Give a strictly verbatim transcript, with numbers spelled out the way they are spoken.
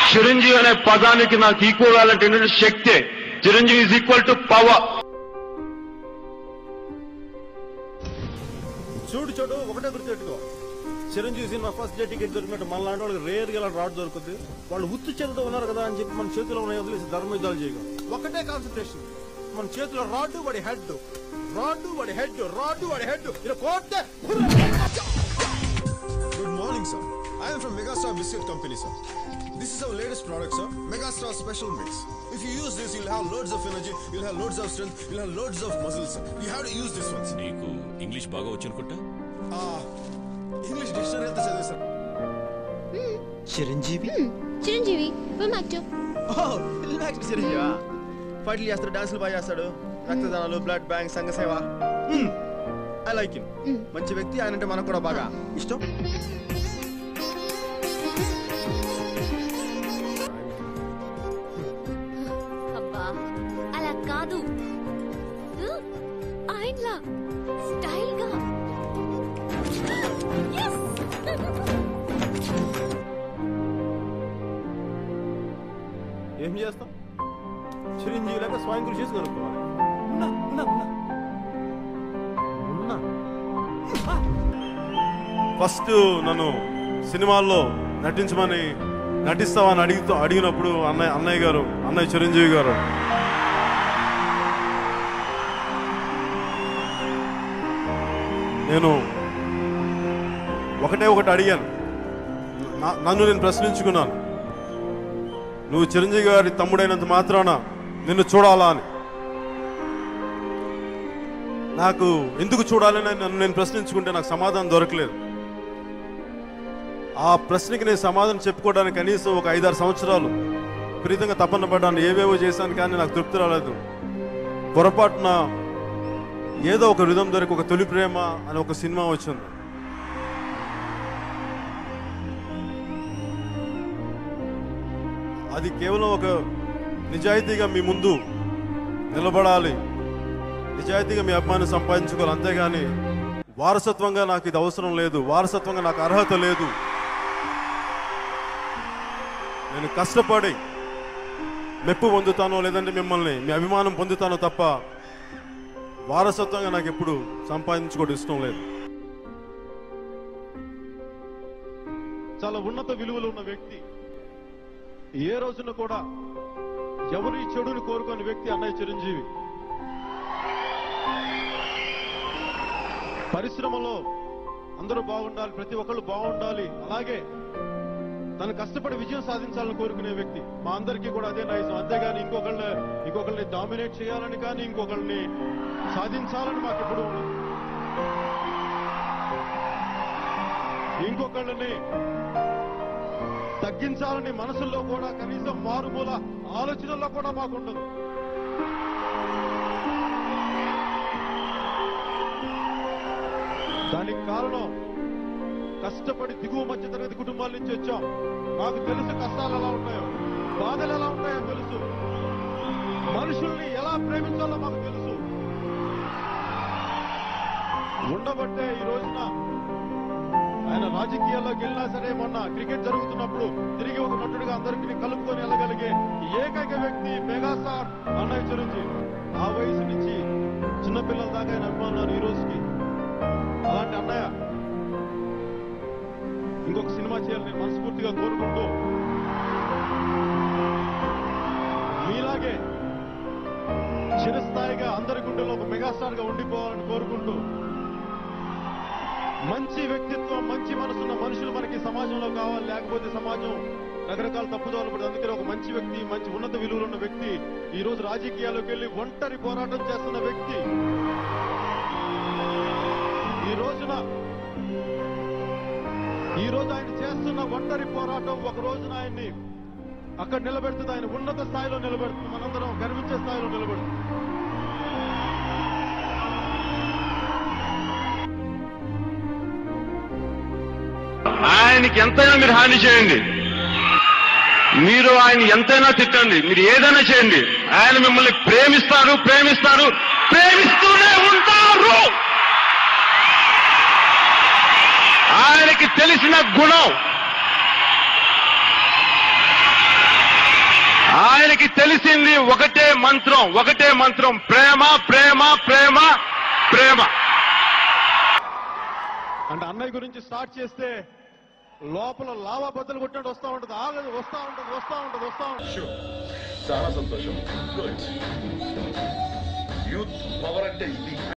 చిరంజీవి అనే పదానికి నాకు ఈక్వల్ శక్తే. Chiranjeevi is equal to power. చూడు చూడు ఒకటే గుర్తుపెట్టుకో, Chiranjeevi cinema first day ticket దొరికినట్టు మన లాంటి వాళ్ళకి రేర్ గా రాడ్ దొరుకుతుంది. వాళ్ళు ఉత్తు చేతితో ఉన్నారు కదా అని చెప్పి మన చేతిలో ఉన్నాయి వదిలేసి ధర్మ యుద్ధాలు చేయడం. ఒకటే కాన్సన్ట్రేషన్, మన చేతిలో రాడ్డు వాడి హెడ్, రాడ్డు వాడి హెడ్, రాడ్డు వాడి హెడ్. ఇలా కోట్టే. Good morning, sir. I am from Megastar Biscuit Company, sir. This is our latest product, sir. Megastar Special Mix. If you use this, you'll have loads of energy, you'll have loads of strength, you'll have loads of muscles, sir. You have to use this one, sir. నీకు English బాగా వచ్చనుకుంటా? ఆ English dictionary అంతా చదివా, sir. Chiranjeevi Chiranjeevi film actor. ఓ film actor చిరంజీవా? ఫైట్లు చేస్తాడు, డాన్సులు బాగా చేస్తాడు, రక్తదానాలు, బ్లడ్ బ్యాంక్, సంఘ సేవ. I like him. మంచి వ్యక్తి, ఆయన అంటే మనకు కూడా బాగా ఇష్టం. అబ్బా అలా కాదు, ఆయనలా స్టైల్ గా. ఏం చేస్తాం, చిరంజీవి లేక స్వయం కృషి చేసి కనుక్కోవాలి. ఫస్ట్ నన్ను సినిమాల్లో నటించమని నటిస్తామని అడిగితో అడిగినప్పుడు అన్నయ్య అన్నయ్య గారు అన్నయ్య చిరంజీవి గారు నేను ఒకటే ఒకటి అడిగాను, నన్ను నేను ప్రశ్నించుకున్నాను, నువ్వు చిరంజీవి గారి తమ్ముడైనంత మాత్రాన నిన్ను చూడాలా అని. నాకు ఎందుకు చూడాలని నన్ను నేను ప్రశ్నించుకుంటే నాకు సమాధానం దొరకలేదు. ఆ ప్రశ్నకి నేను సమాధానం చెప్పుకోవడానికి కనీసం ఒక ఐదారు సంవత్సరాలు విపరీతంగా తపన పడ్డాను, ఏవేవో చేశాను, కానీ నాకు తృప్తి రాలేదు. పొరపాటున ఏదో ఒక రిధం దొరికి ఒక తొలి ప్రేమ అని ఒక సినిమా వచ్చింది. అది కేవలం ఒక నిజాయితీగా మీ ముందు నిలబడాలి, నిజాయితీగా మీ అభిమానం సంపాదించుకోవాలి, అంతేగాని వారసత్వంగా నాకు ఇది అవసరం లేదు, వారసత్వంగా నాకు అర్హత లేదు. నేను కష్టపడి మెప్పు పొందుతానో లేదంటే మిమ్మల్ని మీ అభిమానం పొందుతానో తప్ప వారసత్వంగా నాకు ఎప్పుడు సంపాదించుకోవడం ఇష్టం లేదు. చాలా ఉన్నత విలువలు ఉన్న వ్యక్తి, ఏ రోజున కూడా ఎవరి చెడుని కోరుకోని వ్యక్తి అన్నయ్య చిరంజీవి. పరిశ్రమలో అందరూ బాగుండాలి, ప్రతి ఒక్కళ్ళు బాగుండాలి, అలాగే తను కష్టపడి విజయం సాధించాలని కోరుకునే వ్యక్తి. మా అందరికీ కూడా అదే నైజం. అంతేగాని ఇంకొకళ్ళని ఇంకొకళ్ళని డామినేట్ చేయాలని కానీ ఇంకొకళ్ళని సాధించాలని మాకు ఎప్పుడు ఉండదు. ఇంకొకళ్ళని తగ్గించాలని మనసుల్లో కూడా కనీసం మారుమూల ఆలోచనల్లో కూడా మాకుండదు. దానికి కారణం కష్టపడి దిగువ మధ్య తరగతి కుటుంబాల నుంచి వచ్చాం. నాకు తెలుసు కష్టాలు ఎలా ఉంటాయో, బాధలు ఎలా ఉంటాయో తెలుసు, మనుషుల్ని ఎలా ప్రేమించాలో మాకు తెలుసు. ఉండబట్టే ఈ రోజున ఆయన రాజకీయాల్లోకి వెళ్ళినా సరే, మొన్న క్రికెట్ జరుగుతున్నప్పుడు తిరిగి ఒక నటుడిగా అందరికీ కలుపుకొని వెళ్ళగలిగే ఏకైక వ్యక్తి మెగాస్టార్ అన్నయ్య చిరంజీవి. ఆ వయసు నుంచి చిన్నపిల్లల దాకా ఆయన అభిమానులు ఈ రోజుకి. అలాంటి అన్నయ్య ఇంకొక సినిమా చేయాలని నేను మనస్ఫూర్తిగా కోరుకుంటూ, మీలాగే చిరస్థాయిగా అందరి గుండెలో ఒక మెగాస్టార్ గా ఉండిపోవాలని కోరుకుంటూ, మంచి వ్యక్తిత్వం, మంచి మనసున్న మనుషులు మనకి సమాజంలో కావాలి. లేకపోతే సమాజం రకరకాల తప్పుదోవలు పడుతుంది. అందుకని ఒక మంచి వ్యక్తి, మంచి ఉన్నత విలువలు ఉన్న వ్యక్తి, ఈ రోజు రాజకీయాల్లోకి వెళ్లి ఒంటరి పోరాటం చేస్తున్న వ్యక్తి, ఈ రోజున ఈ రోజు ఆయన చేస్తున్న ఒంటరి పోరాటం ఒక రోజున ఆయన్ని అక్కడ నిలబెడుతుంది, ఆయన ఉన్నత స్థాయిలో నిలబెడుతుంది, మనందరం గర్వించే స్థాయిలో నిలబెడుతుంది. ఆయనకి ఎంతైనా మీరు హాని చేయండి, మీరు ఆయన ఎంతైనా తిట్టండి, మీరు ఏదైనా చేయండి, ఆయన మిమ్మల్ని ప్రేమిస్తారు, ప్రేమిస్తారు, ప్రేమిస్తూనే ఉంటారు. ఆయనకి తెలిసిన గుణం ఆయనకి తెలిసింది ఒకటే మంత్రం, ఒకటే మంత్రం, ప్రేమ ప్రేమ ప్రేమ ప్రేమ. అంటే అన్నయ్య గురించి స్టార్ట్ చేస్తే లోపల లావా బద్దలు కొట్టినట్టు వస్తా ఉంటది, ఆగదు, వస్తా ఉంటది వస్తా ఉంటది వస్తా ఉంటది. చాలా సంతోషం. గుడ్. యూత్ పవర్ అంటే ఇది.